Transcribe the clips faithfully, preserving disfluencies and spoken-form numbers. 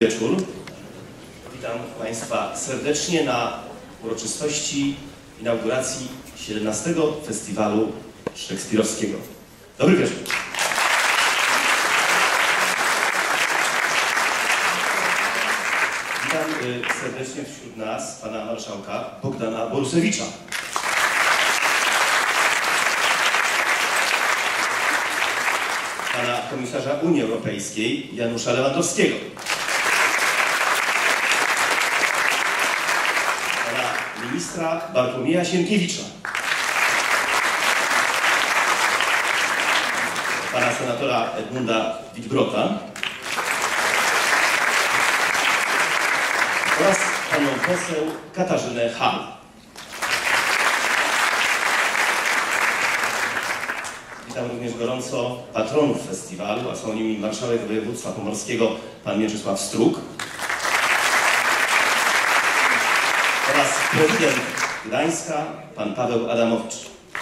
Wieczór. Witam Państwa serdecznie na uroczystości inauguracji siedemnastego Festiwalu Szekspirowskiego. Dobry wieczór. Witam serdecznie wśród nas pana marszałka Bogdana Borusewicza. Pana komisarza Unii Europejskiej Janusza Lewandowskiego. Pana ministra Bartłomieja Sienkiewicza. Pana senatora Edmunda Wittbrota oraz panią poseł Katarzynę Hall. Witam również gorąco patronów festiwalu, a są nimi marszałek województwa pomorskiego pan Mieczysław Struk oraz prezydent Gdańska pan Paweł Adamowicz.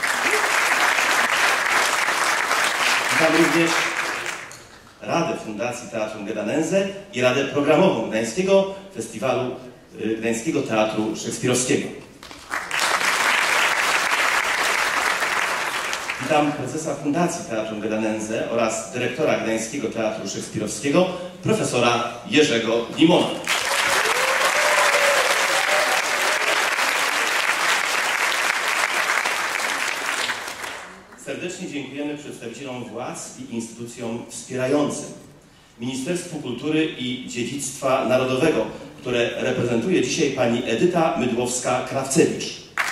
Witam również Radę Fundacji Teatrum Gedanense i Radę Programową Gdańskiego Festiwalu Gdańskiego Teatru Szekspirowskiego. Witam prezesa Fundacji Teatrum Gedanense oraz dyrektora Gdańskiego Teatru Szekspirowskiego, profesora Jerzego Limona. Serdecznie dziękujemy przedstawicielom władz i instytucjom wspierającym, Ministerstwu Kultury i Dziedzictwa Narodowego, które reprezentuje dzisiaj pani Edyta Mydłowska-Krawcewicz,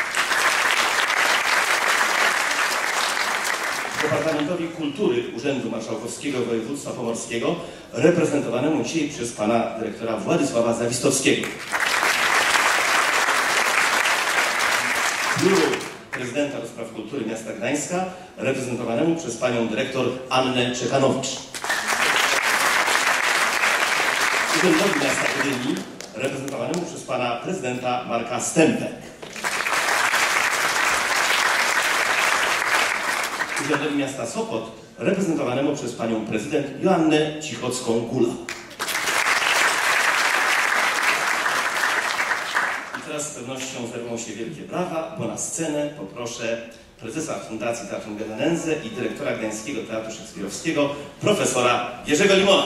Departamentowi Kultury Urzędu Marszałkowskiego Województwa Pomorskiego, reprezentowanemu dzisiaj przez pana dyrektora Władysława Zawistowskiego, Biuru Prezydenta do Spraw Kultury Miasta Gdańska, reprezentowanemu przez panią dyrektor Annę Czekanowicz, Urzędowi Miasta Gdyni, reprezentowanemu przez pana prezydenta Marka Stępę, Urzędowi Miasta Sopot, reprezentowanemu przez panią prezydent Joannę Cichocką-Gula. I teraz z pewnością zerwą się wielkie brawa, bo na scenę poproszę prezesa Fundacji Teatrum Gedanense i dyrektora Gdańskiego Teatru Szekspirowskiego, profesora Jerzego Limona.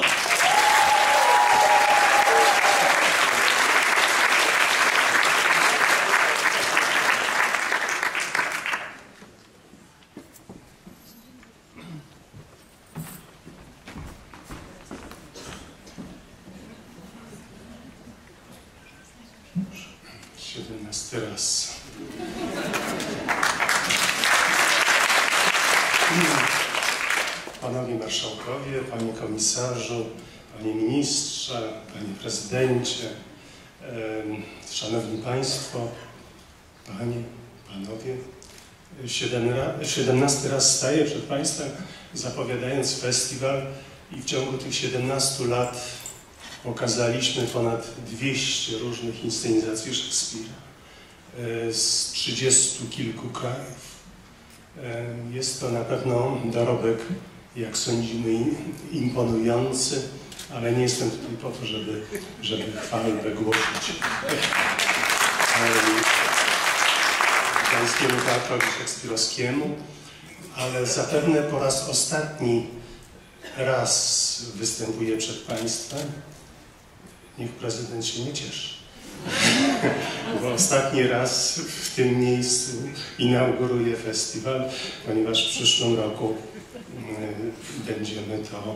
siedemnasty raz. Panowie marszałkowie, panie komisarzu, panie ministrze, panie prezydencie, szanowni państwo, panie, panowie, siedemnasty raz staję przed państwem, zapowiadając festiwal i w ciągu tych siedemnastu lat pokazaliśmy ponad dwieście różnych inscenizacji Szekspira z trzydziestu kilku krajów. Jest to na pewno dorobek, jak sądzimy, imponujący, ale nie jestem tutaj po to, żeby, żeby chwałę wygłosić Gdańskiemu Teatrowi Szekspirowskiemu, ale zapewne po raz ostatni raz występuję przed państwem. Niech prezydent się nie cieszy, bo ostatni raz w tym miejscu inauguruje festiwal, ponieważ w przyszłym roku będziemy to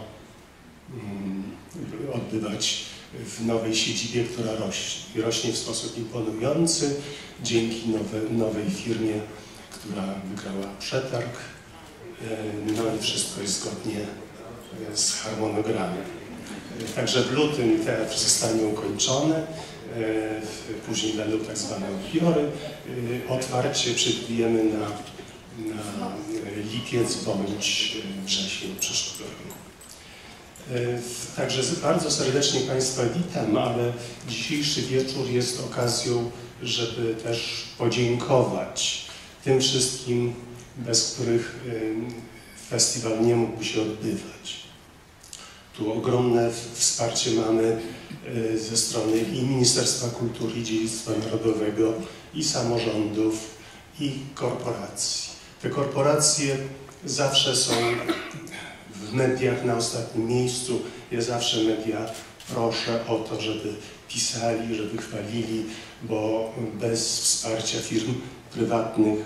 odbywać w nowej siedzibie, która rośnie. I rośnie w sposób imponujący dzięki nowe, nowej firmie, która wygrała przetarg. No i wszystko jest zgodnie z harmonogramem. Także w lutym teatr zostanie ukończony, później będą tak zwane odbiory. Otwarcie przewidujemy na, na lipiec bądź wrzesień przyszłego roku. Także bardzo serdecznie państwa witam, ale dzisiejszy wieczór jest okazją, żeby też podziękować tym wszystkim, bez których festiwal nie mógłby się odbywać. Tu ogromne wsparcie mamy ze strony i Ministerstwa Kultury i Dziedzictwa Narodowego, i samorządów, i korporacji. Te korporacje zawsze są w mediach na ostatnim miejscu. Ja zawsze media proszę o to, żeby pisali, żeby chwalili, bo bez wsparcia firm prywatnych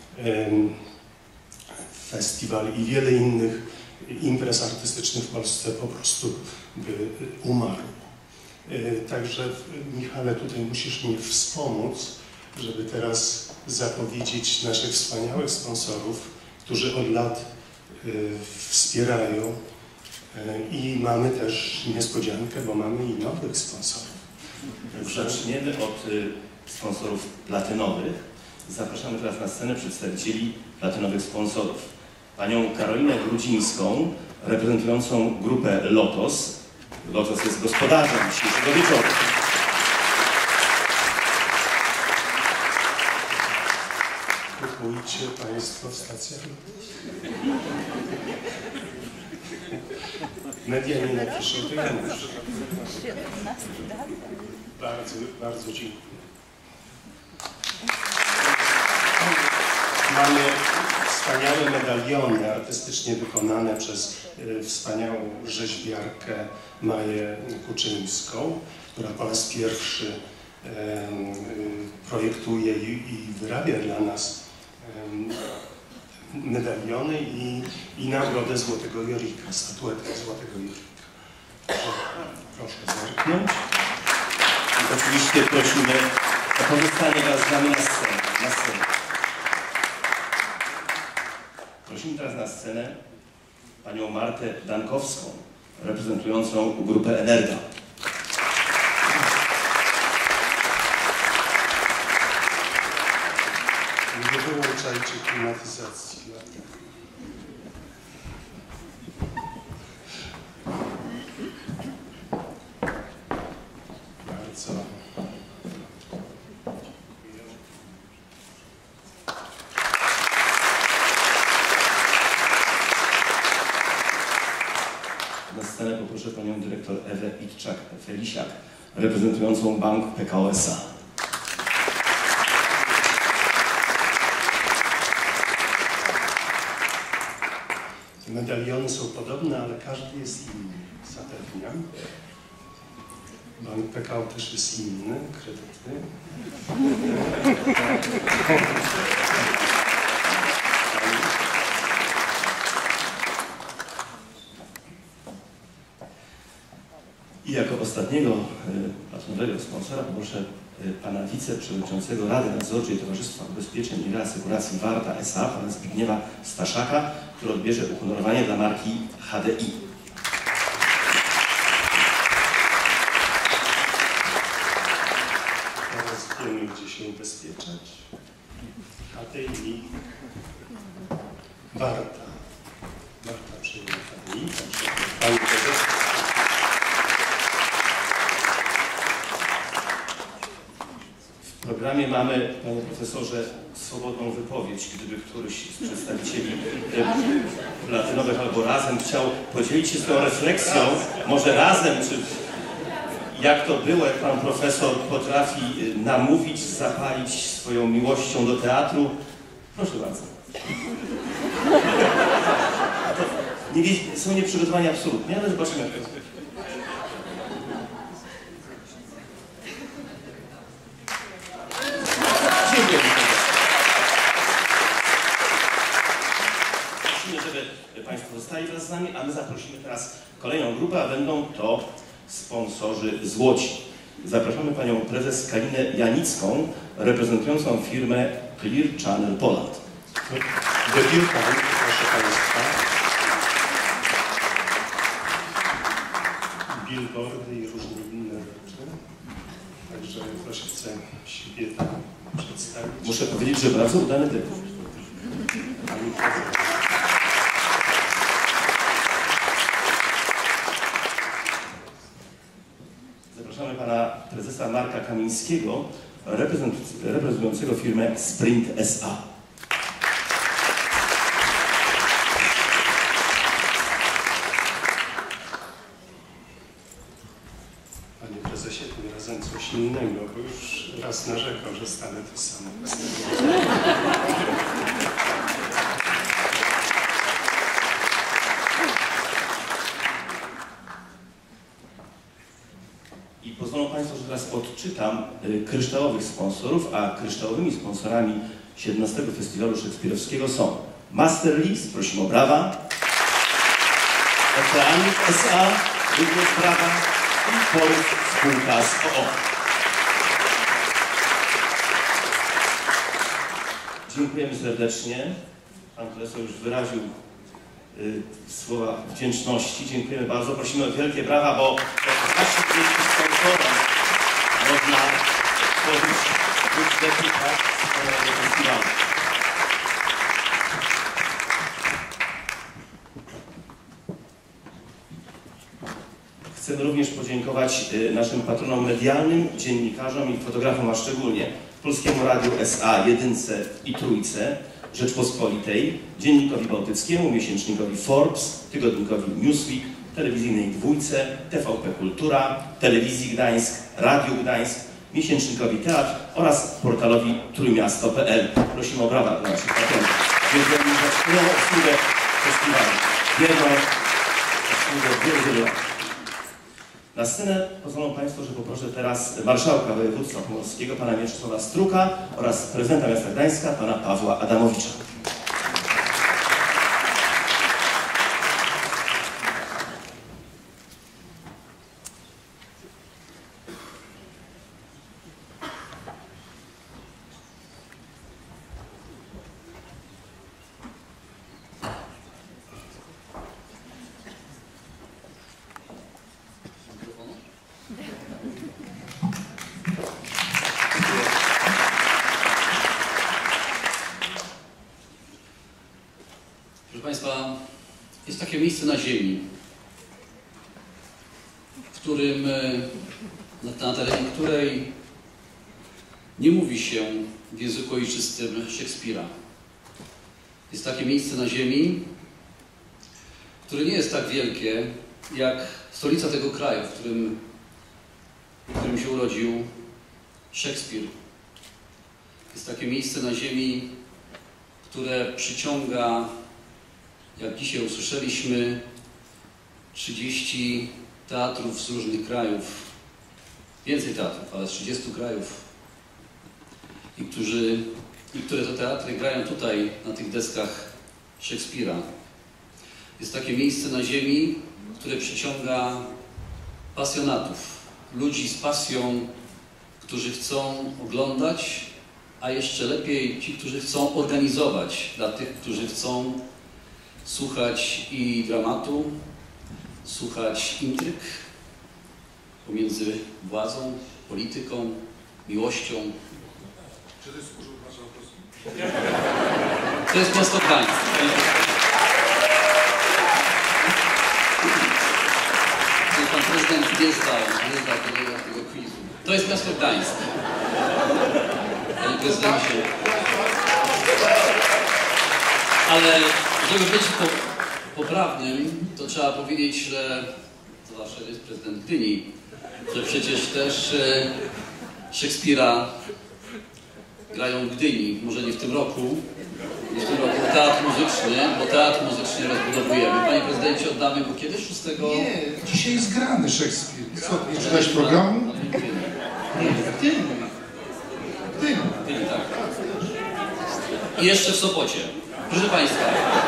festiwal i wiele innych imprez artystycznych w Polsce po prostu by umarł. Także Michale, tutaj musisz mnie wspomóc, żeby teraz zapowiedzieć naszych wspaniałych sponsorów, którzy od lat wspierają, i mamy też niespodziankę, bo mamy i nowych sponsorów. Zaczniemy od sponsorów platynowych. Zapraszamy teraz na scenę przedstawicieli platynowych sponsorów. Panią Karolinę Grudzińską, reprezentującą grupę Lotos. Lotos jest gospodarzem dzisiejszego wieczoru. Kupujcie Państwo w stacjach. Media nie napiszą tego. Bardzo, bardzo dziękuję. Mamy wspaniałe medaliony artystycznie wykonane przez y, wspaniałą rzeźbiarkę Maję Kuczyńską, która po raz pierwszy y, y, projektuje i, i wyrabia dla nas y, medaliony i, i nagrodę Złotego Jorika, statuetkę Złotego Jorika. Proszę zerknąć. I oczywiście prosimy o pozostanie wraz z nami na scenę. Na scenę. Prosimy teraz na scenę panią Martę Dankowską, reprezentującą grupę Energa. Nie wyłączajcie klimatyzacji. Bardzo. Na scenę poproszę panią dyrektor Ewę Itczak-Felisiak, reprezentującą bank P K O S A. Medaliony są podobne, ale każdy jest inny, zapewniam. Bank P K O też jest inny, kredytny. I jako ostatniego platynowego sponsora poproszę pana wiceprzewodniczącego Rady Nadzorczej Towarzystwa Ubezpieczeń i Reasekuracji Warta S A, pana Zbigniewa Staszaka, który odbierze uhonorowanie dla marki H D I. Teraz wiemy, gdzie się ubezpieczać. H D I Warta. Warta przejmie H D I, także pan prezes. W programie mamy, panie profesorze, swobodną wypowiedź. Gdyby któryś z przedstawicieli platynowych albo razem chciał podzielić się swoją refleksją, może razem, czy jak to było, jak pan profesor potrafi namówić, zapalić swoją miłością do teatru. Proszę bardzo. Nie wie, są nieprzygotowani absolutnie, ale zobaczymy jak to. Dziękuję. Prosimy, żeby państwo zostali wraz z nami, a my zaprosimy teraz kolejną grupę, a będą to sponsorzy złoci. Zapraszamy panią prezes Kalinę Janicką, reprezentującą firmę Clear Channel Poland. Debiutant, proszę państwa. Billboardy i różne inne rzeczy. Także proszę, chcę siebie tam przedstawić. Muszę powiedzieć, że bardzo udany debiut. Pani prezes. Zapraszamy pana prezesa Marka Kamińskiego, reprezentującego firmę Sprint S A. innego, bo już raz narzekał, że stanę to samo. I pozwolą Państwo, że teraz odczytam y, kryształowych sponsorów, a kryształowymi sponsorami siedemnastego Festiwalu Szekspirowskiego są Masterlis, prosimy o brawa, Oceanic S A, również brawa i Polus spółka z O O. Dziękujemy serdecznie. Pan profesor już wyraził y, słowa wdzięczności. Dziękujemy bardzo. Prosimy o wielkie brawa, bo zawsze dzięki sponsorom można tworzyć w replikach wspaniałego festiwalu. Chcemy również podziękować y, naszym patronom medialnym, dziennikarzom i fotografom, a szczególnie Polskiemu Radiu S A, Jedynce i Trójce, Rzeczpospolitej, Dziennikowi Bałtyckiemu, miesięcznikowi Forbes, tygodnikowi Newsweek, telewizyjnej Dwójce, T V P Kultura, Telewizji Gdańsk, Radiu Gdańsk, miesięcznikowi Teatr oraz portalowi trójmiasto kropka p l. Prosimy o brawa dla naszych patronów. Dziękujemy za wspaniałą obsługę festiwalu. Wierną obsługę wielu, wielu lat. Na scenę pozwolą Państwo, że poproszę teraz marszałka województwa pomorskiego, pana Mieczysława Struka oraz prezydenta miasta Gdańska, pana Pawła Adamowicza. Proszę Państwa, jest takie miejsce na ziemi, w którym, na, na terenie której nie mówi się w języku ojczystym Szekspira. Jest takie miejsce na ziemi, które nie jest tak wielkie jak stolica tego kraju, w którym, w którym się urodził Szekspir. Jest takie miejsce na ziemi, które przyciąga, jak dzisiaj usłyszeliśmy, trzydzieści teatrów z różnych krajów, więcej teatrów, ale z trzydziestu krajów, i, którzy, i które to teatry grają tutaj, na tych deskach Szekspira. Jest takie miejsce na ziemi, które przyciąga pasjonatów, ludzi z pasją, którzy chcą oglądać, a jeszcze lepiej ci, którzy chcą organizować dla tych, którzy chcą słuchać i dramatu, słuchać intryg pomiędzy władzą, polityką, miłością. Czy to jest urząd marszałkowski? To jest miasto Gdańsk. Pan prezydent nie zdał, nie zdał tego, tego quizu. To jest miasto Gdańsk. Panie prezydencie. Ale żeby być po, poprawnym, to trzeba powiedzieć, że, zwłaszcza jest prezydent Gdyni, że przecież też e, Szekspira grają w Gdyni, może nie w tym roku, nie w tym roku, teatr muzyczny, bo teatr muzyczny rozbudowujemy. Panie prezydencie, oddamy go kiedy? szóstego? Nie, dzisiaj jest grany Szekspir. Co, nie czytałeś programu? Nie, w Gdyni. W Gdyni. W Gdyni, tak. I jeszcze w Sopocie. Proszę Państwa,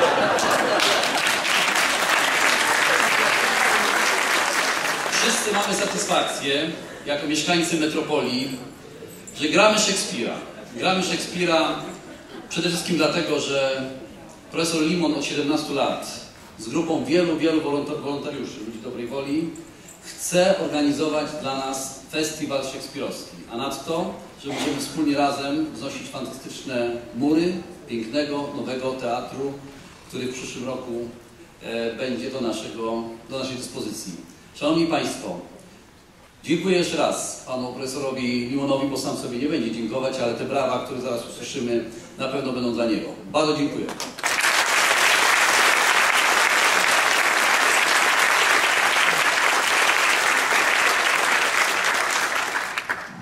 wszyscy mamy satysfakcję, jako mieszkańcy metropolii, że gramy Szekspira. Gramy Szekspira przede wszystkim dlatego, że profesor Limon od siedemnastu lat z grupą wielu, wielu wolontariuszy, ludzi dobrej woli, chce organizować dla nas festiwal szekspirowski, a nadto, że będziemy wspólnie razem wznosić fantastyczne mury pięknego, nowego teatru, który w przyszłym roku e, będzie do, naszego, do naszej dyspozycji. Szanowni Państwo, dziękuję jeszcze raz panu profesorowi Limonowi, bo sam sobie nie będzie dziękować, ale te brawa, które zaraz usłyszymy, na pewno będą dla niego. Bardzo dziękuję.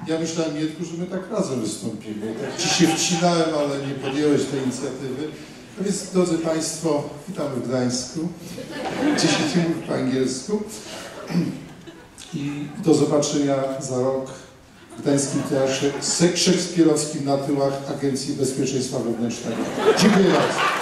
Ja myślałem, Mietku, że my tak razem wystąpimy. Tak ci się wcinałem, ale nie podjąłeś tej inicjatywy. No więc, drodzy Państwo, witamy w Gdańsku, gdzie się nie mówi po angielsku. I do zobaczenia za rok w Gdańskim Teatrze Szekspirowskim na tyłach Agencji Bezpieczeństwa Wewnętrznego. Dziękuję bardzo.